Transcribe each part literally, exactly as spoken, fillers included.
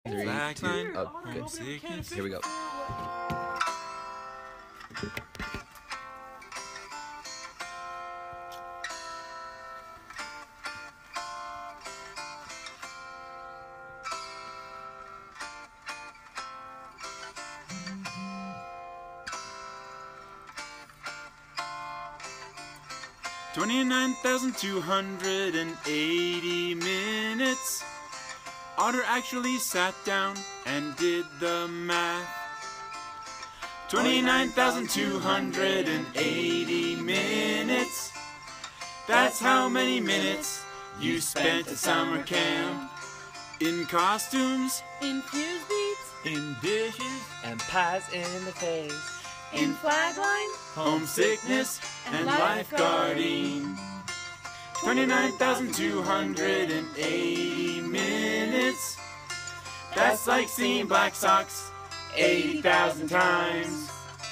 Three, Flag two, line. oh, good. Sickness. Here we go. twenty-nine thousand two hundred eighty minutes. Otter actually sat down and did the math. twenty-nine thousand two hundred eighty minutes. That's how many minutes you spent at summer camp. In costumes, In fuse beats, in dishes, and pies in the face. in flag line, homesickness, and lifeguarding. twenty-nine thousand two hundred eighty minutes. That's like seeing Black Sox eighty thousand times.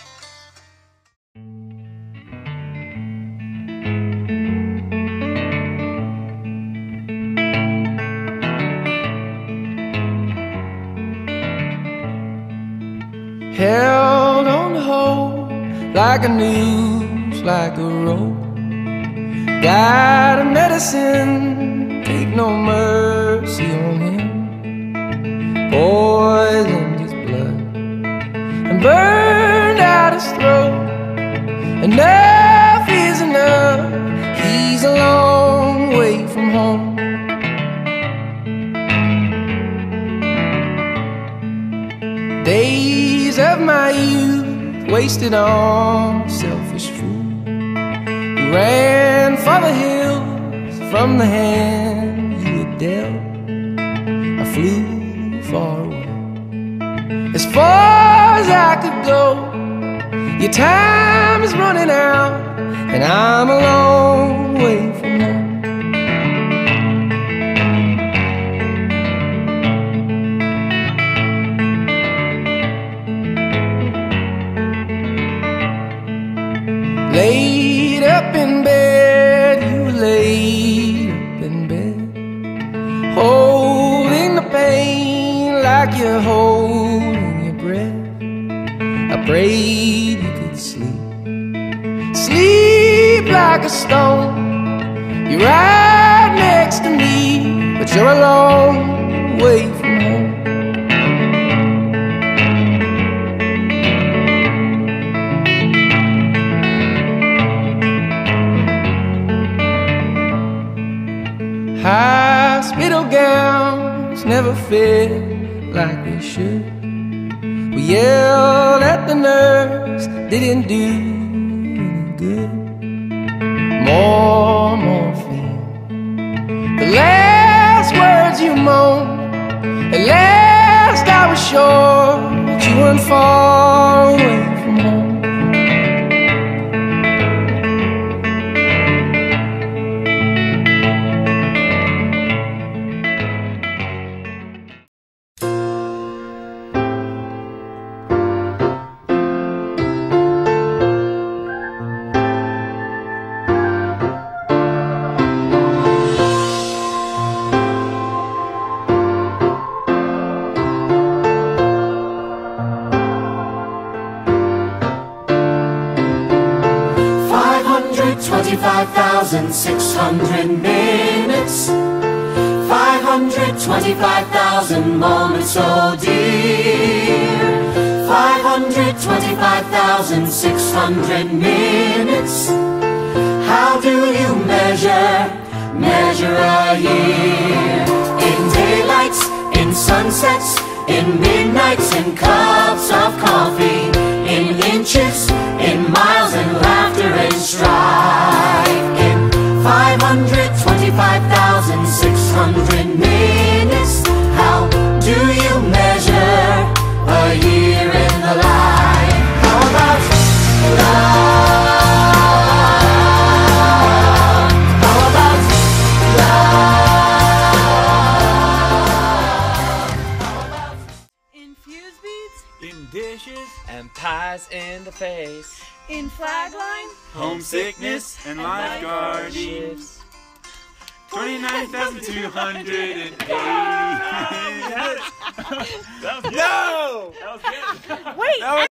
Held on the hope like a noose, like a rope. Got a medicine, take no mercy on him. Poisoned his blood and burned out his throat. Enough is enough, he's a long way from home. Days of my youth wasted on a selfish fool who ran for the hills from the hand you had dealt. I flew far away, as far as I could go. Your time is running out, and I'm a long way from home. Laid up in bed, you were laid up in bed, holding the pain like you're holding your breath. I prayed you could sleep, sleep like a stone. You're right next to me, but you're a long way from home. Hospital gowns never fit like they should. We yelled at the nurse, didn't do any good. More morphine, the last words you moaned. At last I was sure that you weren't far away from home. twenty-five thousand six hundred minutes, five hundred twenty-five thousand moments so dear, five hundred twenty-five thousand six hundred minutes. How do you measure, measure a year? In daylights, in sunsets, in midnights, in cups of coffee, in inches, in miles, in laughter and strife. In five hundred twenty-five thousand six hundred minutes, how do you measure a year in the life? How about love? How about love? in fuse beats, in dishes, And pies in the face. in flag line, homesickness, and lifeguarding. Shifts. twenty-nine thousand two hundred eighty minutes. That was good. No! That was good. Wait. That was